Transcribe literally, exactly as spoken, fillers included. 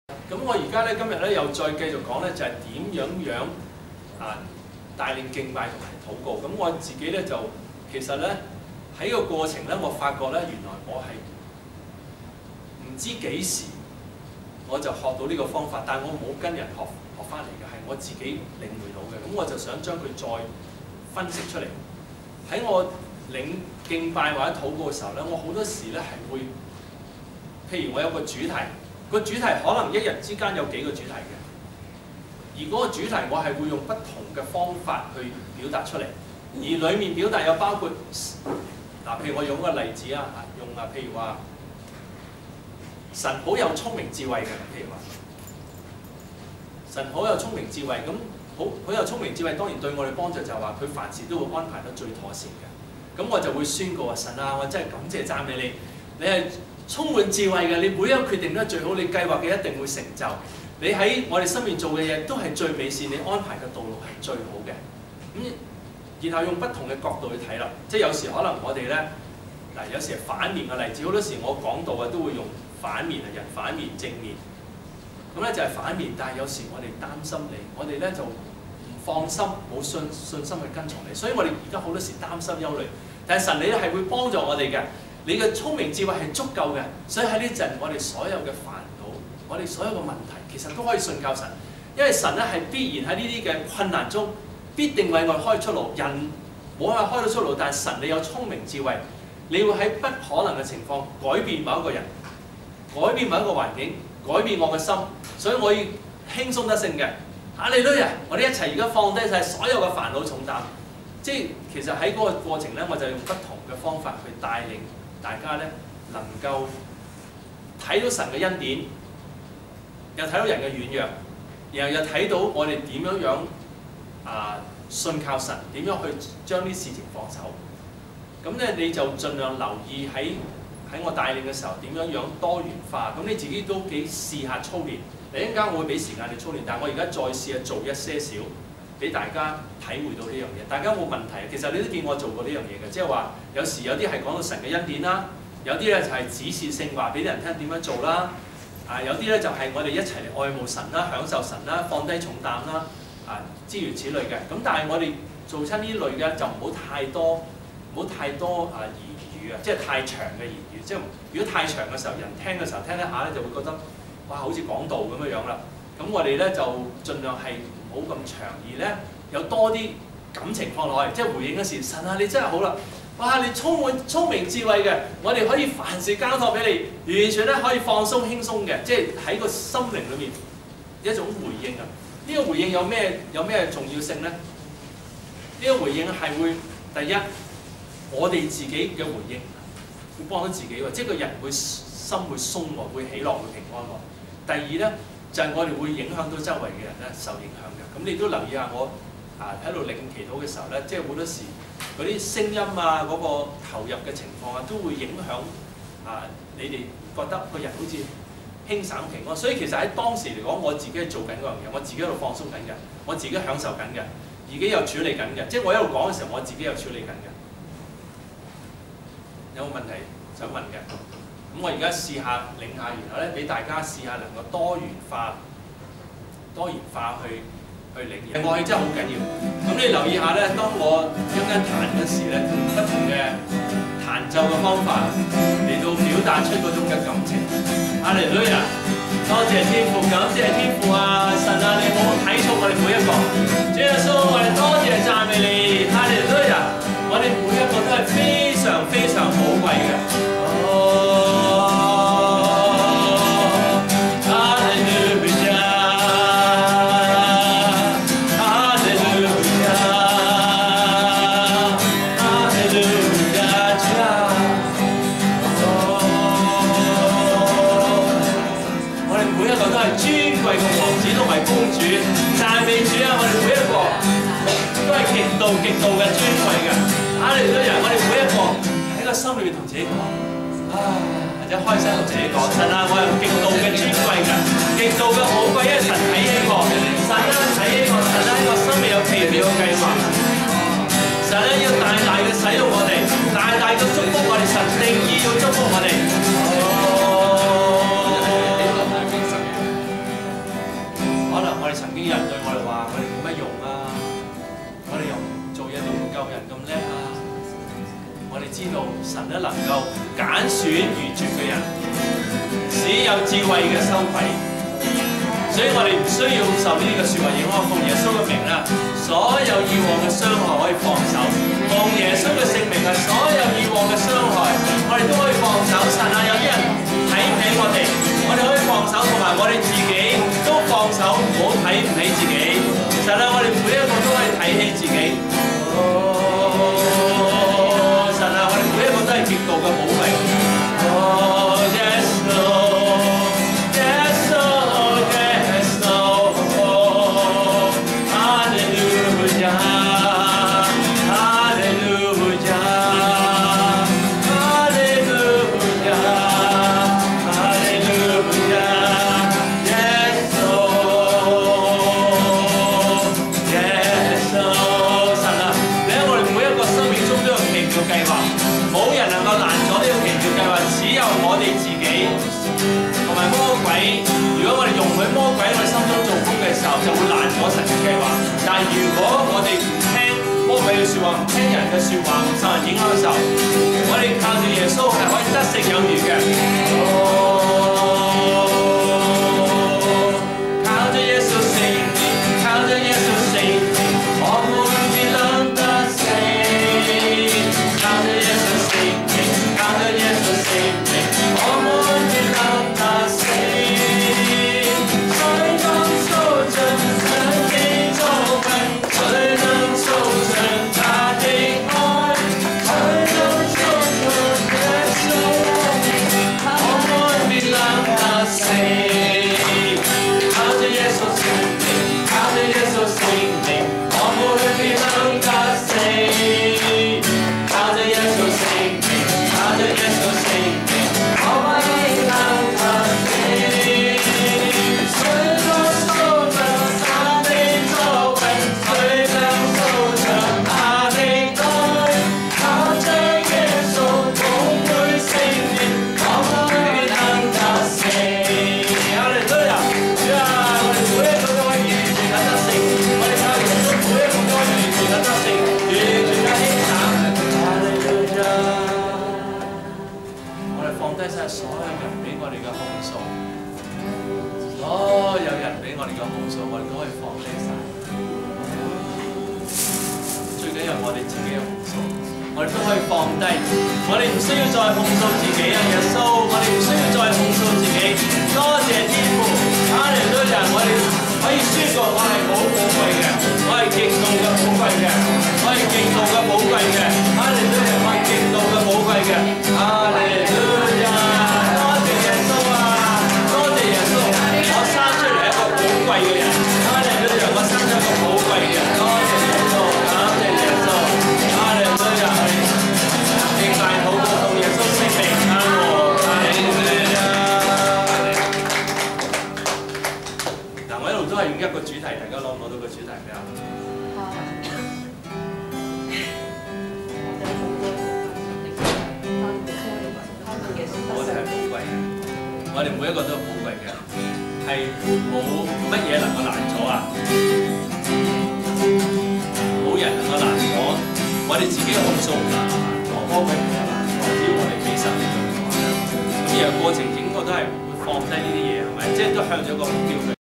咁我而家咧今日咧又再繼續講咧，就係點樣樣啊帶領敬拜同埋禱告。咁我自己咧就其實咧喺個過程咧，我發覺咧原來我係唔知幾時我就學到呢個方法，但係我冇跟人學學翻嚟嘅，係我自己領會到嘅。咁我就想將佢再分析出嚟。喺我領敬拜或者禱告嘅時候咧，我好多時咧係會，譬如我有個主題。個主題可能一日之間有幾個主題嘅，而嗰個主題我係會用不同嘅方法去表達出嚟，而裡面表達有包括嗱，譬如我用個例子啊，用啊，譬如話神好有聰明智慧嘅，譬如話神好有聰明智慧，咁好好有聰明智慧，當然對我哋幫助就係話佢凡事都會安排得最妥善嘅，咁我就會宣告啊，神啊，我真係感謝讚美你，你係充滿智慧嘅，你每一個決定都係最好，你計劃嘅一定會成就。你喺我哋身邊做嘅嘢都係最美善，你安排嘅道路係最好嘅。咁然後用不同嘅角度去睇啦，即係有時可能我哋咧嗱，有時係反面嘅例子，好多時我講道啊都會用反面啊，人反面正面。咁咧就係反面，但係有時我哋擔心你，我哋咧就唔放心，冇信信心去跟從你，所以我哋而家好多時擔心憂慮。但係神你係會幫助我哋嘅。你嘅聰明智慧係足夠嘅，所以喺呢陣我哋所有嘅煩惱，我哋所有嘅問題，其實都可以信靠神，因為神咧係必然喺呢啲嘅困難中，必定為我開出路。人冇辦法開到出路，但係神你有聰明智慧，你會喺不可能嘅情況改變某一個人，改變某一個環境，改變我嘅心，所以我要輕鬆得勝嘅。哈利路亞！我哋一齊而家放低晒所有嘅煩惱重擔，即係其實喺嗰個過程咧，我就用不同嘅方法去帶領大家咧能夠睇到神嘅恩典，又睇到人嘅軟弱，然後又睇到我哋點樣樣啊信靠神，點樣去將啲事情放手。咁咧你就盡量留意喺喺我帶領嘅時候點樣樣多元化。咁你自己都幾試下操練。嚟一陣間我會俾時間你操練，但係我而家再試下做一些少，俾大家體會到呢樣嘢。大家冇問題，其實你都見我做過呢樣嘢嘅，即係話有時有啲係講到神嘅恩典啦，有啲咧就係指示性話俾啲人聽點樣做啦。啊，有啲咧就係我哋一齊嚟愛慕神啦、享受神啦、放低重擔啦，啊，諸如此類嘅。咁但係我哋做親呢類嘅就唔好太多，唔好太多啊言語啊，即係太長嘅言語。即係如果太長嘅時候，人聽嘅時候聽一下咧就會覺得哇好似講道咁樣樣啦。咁我哋咧就盡量係唔好咁長，而咧有多啲感情放落去，即係回應嗰時，神啊你真係好啦，哇你充滿聰明智慧嘅，我哋可以凡事交託俾你，完全咧可以放鬆輕鬆嘅，即係喺個心靈裏面一種回應啊！呢、這個回應有咩有咩重要性咧？呢、這個回應係會第一，我哋自己嘅回應會幫到自己喎，即係個人會心會鬆喎，會喜樂會平安喎。第二咧就係、是、我哋會影響到周圍嘅人咧受影響嘅。咁你都留意下我啊喺度領祈禱嘅時候咧，即係好多時嗰啲聲音啊、嗰、那個投入嘅情況啊，都會影響啊你哋覺得個人好似輕省平安。所以其實喺當時嚟講，我自己係做緊嗰樣嘢，我自己喺度放鬆緊嘅，我自己享受緊嘅，自己又處理緊嘅。即係我一路講嘅時候，我自己又處理緊嘅。有冇問題想問嘅？咁我而家試下領下，然後咧俾大家試下能夠多元化、多元化去去領嘢。樂器真係好緊要。咁你留意下咧，當我一陣間彈嗰時咧，不同嘅彈奏嘅方法嚟到表達出嗰種嘅感情。哈利路亞！多謝天父，感謝天父啊！神啊，你好睇重我哋每一個。主耶穌，我哋多謝讚美你。哈利路亞！我哋每一個都係非常非常寶貴嘅。極度嘅尊貴嘅，哈利路亞！我哋每一個喺個心裏面同自己講，啊，或者開聲同自己講，神啊，我係極度嘅尊貴嘅，極度嘅寶貴，因為神睇起我，神啊睇起我，神啊喺我心裏有奇妙嘅計劃，神啊要大大嘅使用我哋，大大嘅祝福我哋，神定意要祝福我哋。 經有人對我哋話：我哋冇乜用啊，我哋又做嘢都唔夠人咁叻啊！我哋知道神咧能夠揀選愚拙嘅人，使有智慧嘅羞愧，所以我哋唔需要受呢啲嘅説話影響。奉耶穌嘅名啦，所有以往嘅傷害可以放手。奉耶穌嘅聖名啊，所有以往嘅傷害，我哋都可以放手。神啊，有啲人睇唔起我哋，我哋可以放手，同埋我哋自己都放手，唔好睇唔起自己。神啊，我哋每一個都可以睇起自己。哦，神啊，我哋每一個都係極度嘅寶貴。哦 ，yes Lord，yes Lord，yes Lord，哈利路亞，哈利路亞，哈利路亞，yes Lord，yes Lord，計劃，冇人能夠攔阻呢個奇妙計劃，只有我哋自己同埋魔鬼。如果我哋容許魔鬼喺我哋心中做工嘅時候，就會攔阻神嘅計劃。但係如果我哋唔聽魔鬼嘅説話，唔聽人嘅説話，唔受人影響嘅時候，我哋靠住耶穌係可以得勝有餘嘅。哦，靠住耶穌聖名，靠住耶穌聖名，我們必能得勝。靠着耶穌聖名，靠着耶穌聖名，我們必能得勝。誰能守着神的作為？誰能守着他的愛？誰能守着耶穌的名？我們必能得勝。靠着耶穌聖名，靠着耶穌聖名，我們必能得勝。靠着耶穌聖名，靠着耶穌聖名，我們必能得勝。誰能守着他的作為？誰能守着他的愛？靠着耶穌寶貴聖名，我們必能得勝。哈利路亞！主啊，我哋每一個都可以完全嘅得勝，我哋靠耶穌每一個都可以完全嘅得勝，完全嘅輕省。我哋放低晒所有人俾我哋嘅控訴，所有人俾我哋嘅控訴，我哋都可以放低晒。最緊要我哋自己嘅控訴，我哋都可以放低。我哋唔需要再控訴自己啊，耶穌，我哋唔需要再控訴自己。多謝天父，哈利路亞！我哋可以宣告我係好寶貴嘅，我係極度嘅寶貴嘅，我係極度嘅寶貴嘅，哈利路亞！我係極度嘅寶貴嘅，哈利路亞！多謝耶穌啊，多謝耶穌，我生出嚟一個寶貴嘅人，哈利路亞！我生出一個寶貴嘅人，多謝耶穌，感謝耶穌，哈利路亞！敬拜禱告奉耶穌聖名，阿門，哈利路亞！嗱，我一路都係用一個主題，大家攞唔攞到個主題咩啊？我哋係寶貴嘅，我哋每一個都係寶貴嘅，係冇乜嘢能夠攔阻啊！冇人能夠攔阻，我哋自己嘅控訴唔難，我魔鬼唔能夠攔阻，只要我哋俾神嚟做嘅話咧，咁而個過程整個都係會放低呢啲嘢，係咪？即係都向咗個目標去。